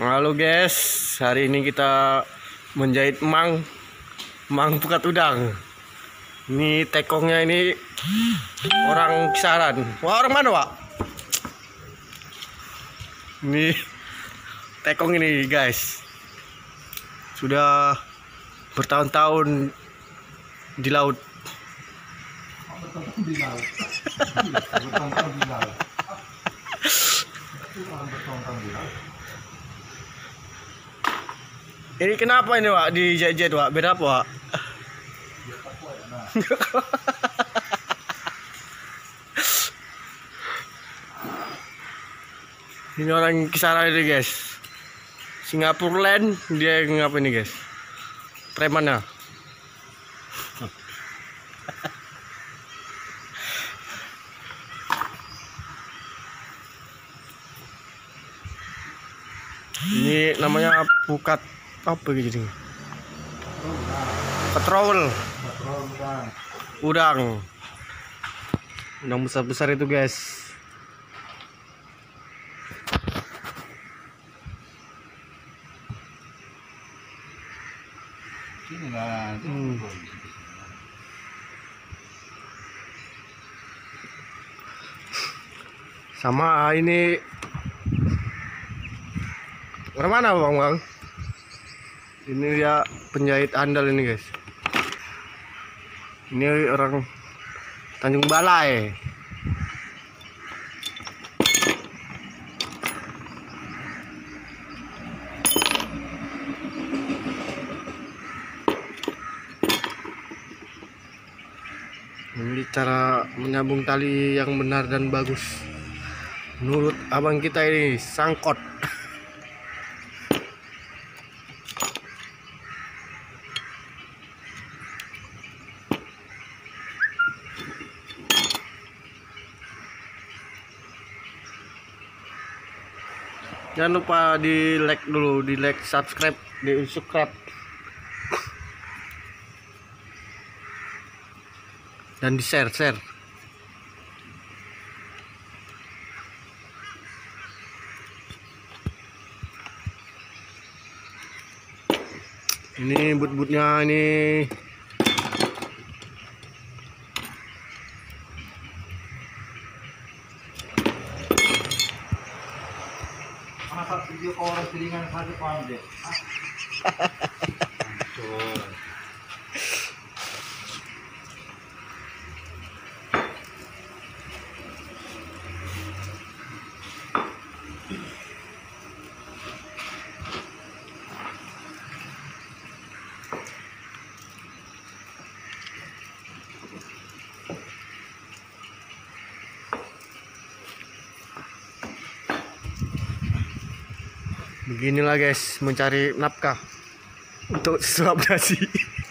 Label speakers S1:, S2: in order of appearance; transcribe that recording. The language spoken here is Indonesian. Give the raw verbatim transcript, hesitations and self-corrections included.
S1: Halo guys, hari ini kita menjahit mang mang pukat udang. Ini tekongnya ini orang kisaran. Wah, orang mana, Pak? Ini tekong ini guys, sudah bertahun-tahun di laut.
S2: Bertahun-tahun di laut. Bertahun-tahun di laut. Bertahun-tahun di laut.
S1: Ini kenapa ini, Wak? Di jet-jet, Wak? Beda apa, Wak? Ini orang kisaran ini, guys. Singapura Land, dia ngapa ini, guys? Preman ya? Ini namanya pukat apa gitu? Petrol. Udang. Udang besar-besar itu, guys.
S2: Sini lah.
S1: Hmm. Sama ini orang mana, Bang Bang? Ini dia penjahit andal ini, guys. Ini orang Tanjung Balai. Ini cara menyambung tali yang benar dan bagus. Menurut abang kita ini sangkot. Jangan lupa di like dulu, di like, subscribe, di subscribe, dan di share share. Ini but-butnya ini
S2: Masa video kau orang selingan satu paham deh.
S1: beginilah, guys, mencari nafkah untuk suap nasi.